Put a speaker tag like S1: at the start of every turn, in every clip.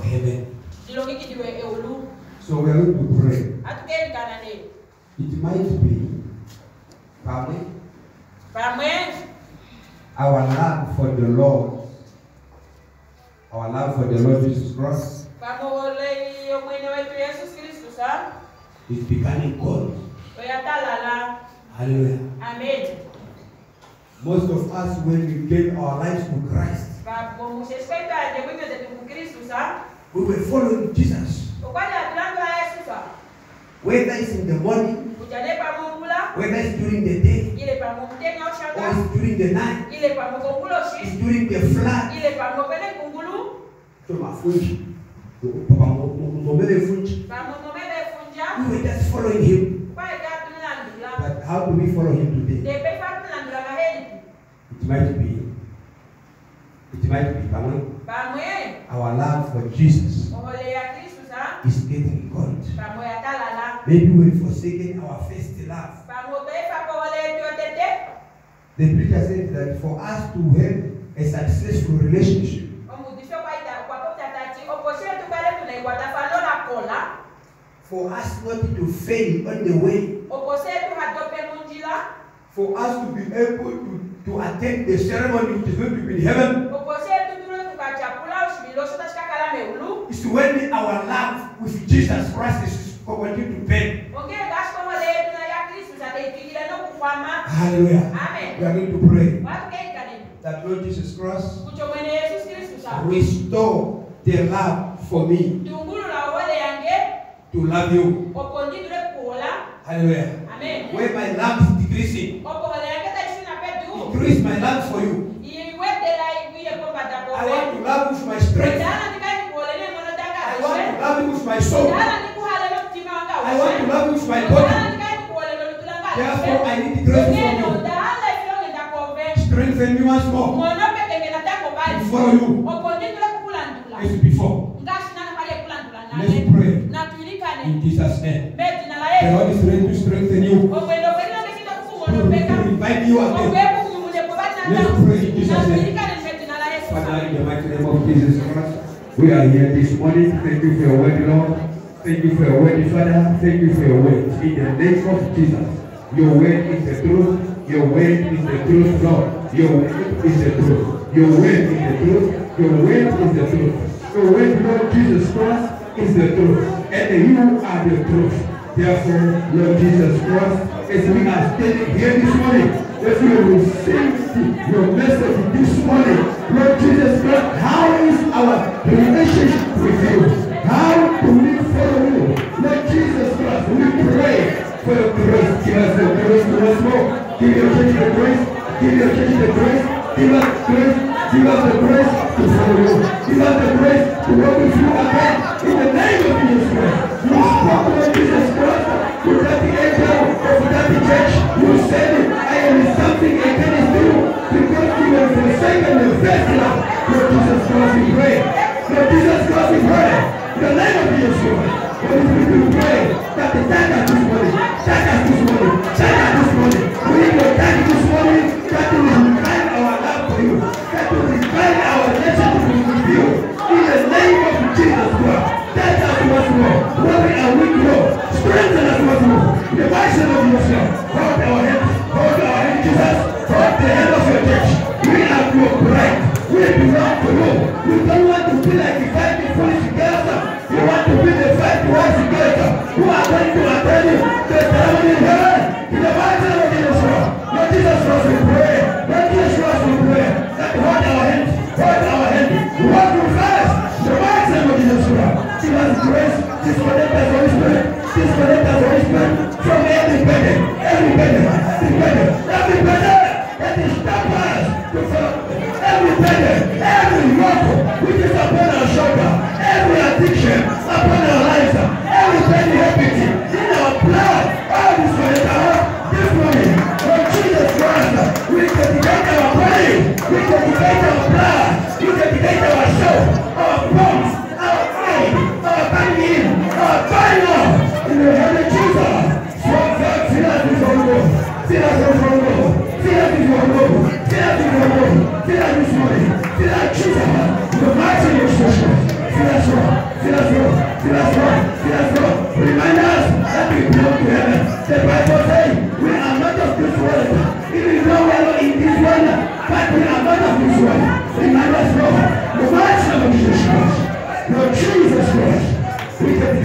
S1: heaven. So we are going to pray. It might be family, our love for the Lord, our love for the Lord Jesus Christ is becoming cold. Hallelujah.
S2: Amen.
S1: Most of us, when we gave our lives to Christ, we were following Jesus. Whether it's in the morning, whether it's during the day, or it's during the night, it's during the flood. We were just following him. But how do we follow him today? It might be our love for Jesus is getting cold. Maybe we've forsaken our first love. The preacher said that for us to have a successful relationship, for us not to fail on the way, for us to be able to attend the ceremony which is going to be in heaven, is when our love with Jesus Christ is continuing to burn. Hallelujah.
S2: Amen.
S1: We are going to pray that Lord Jesus Christ restore the love for me to love you. Hallelujah.
S2: Amen.
S1: Where my love is decreasing, increase my love for you. I want to love you with my strength. I want to love you with my soul. I want to love you with my body. Therefore, I need grace from you. Strengthen me once more to follow you as before. Let's pray in Jesus' name. The Lord is ready to strengthen you, to revive you again. Let's pray in Jesus' name. Father, in the mighty name of Jesus Christ, we are here this morning. Thank you for your word, Lord. Thank you for your word, Father. Thank you for your word. In the name of Jesus, your word is the truth. Your word is the truth, Lord. Your word is the truth. Your word is the truth. Your word is the truth. Your word, Lord Jesus Christ, is the truth. And you are the truth. Therefore, Lord Jesus Christ, as we are standing here this morning, as we receive your message this morning, Lord Jesus Christ, how is our relationship with you? How do we follow you? Lord Jesus Christ, we pray for your grace. Give us the grace to us more. Give your church the grace. Give your church the grace. Give us grace. Give us the grace to follow you. Give us the grace to walk with you again. In the name of Jesus Christ. You spoke to Jesus Christ. To that the angel of that church. You said it. I am something against you. Because you have forsaken the first love. Lord Jesus Christ, we pray. Lord Jesus Christ, we pray. In the name of Jesus Christ. Holy Spirit, we pray that the time at this morning. Time at this morning. Time at this morning. We need your time this morning. That will refine our love for you. That will refine our relationship with you. In the name of Jesus Christ. That us once more. When we are weak, Lord, strengthen us once more. In the mighty name of yourself. Hold our hands. Hold our hands, Jesus. Hold the hand of your church. We are your bride. We belong to you. We don't want to be like the five foolish together. You want to be the five wise together. Who are going to attend you? The ceremony in heaven. In the mighty name of Jesus Christ. Lord Jesus Christ, we pray. Lord Jesus Christ, we pray. That hold our hands. Hold our hands. Walk with us. The mighty name of Jesus Christ. Give us grace. Disconnect us, Holy Spirit. Disconnect us, Holy Spirit. From every burden. Every burden. Every burden. Every burden. That is stop us to follow. Every burden. Every yoke which is upon our shoulder. Every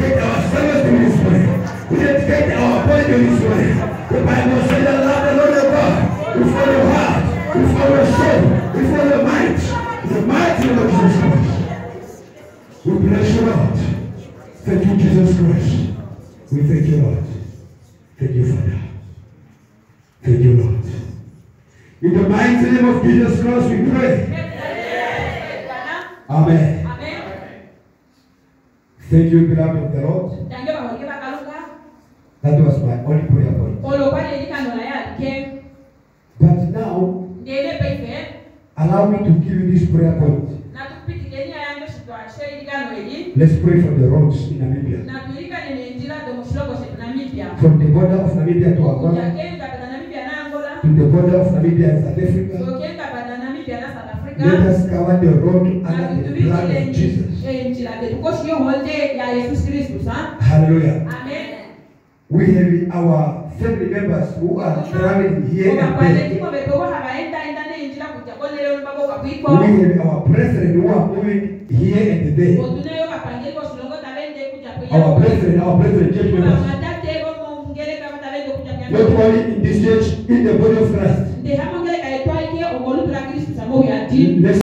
S1: dedicate ourselves to this way. We dedicate our body to this way. The Bible says that love the Lord your God with all your heart, with all your soul, with all your might. The mighty name of Jesus Christ. We bless you, Lord. Thank you, Jesus Christ. We thank you, Lord. Thank you, Father. Thank you, Lord. In the mighty name of Jesus Christ, we pray. Amen. Thank you, beloved of the Lord. That was my only prayer point. But now, allow me to give you this prayer point. Let's pray for the roads in Namibia. From the border of Namibia to Angola, to the border of Namibia and South Africa. Let us cover the road under the blood of Jesus. Hallelujah. Amen. We have our family members who are traveling here and there. We have our brethren who are moving here and there. Our brethren, church members. Not only in this church, in the body of Christ. Let's